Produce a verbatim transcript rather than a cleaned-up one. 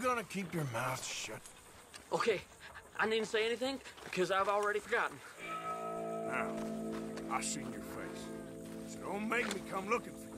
gonna keep your mouth shut? Okay, I needn't say anything because I've already forgotten. Now, I seen your face, so don't make me come looking for you.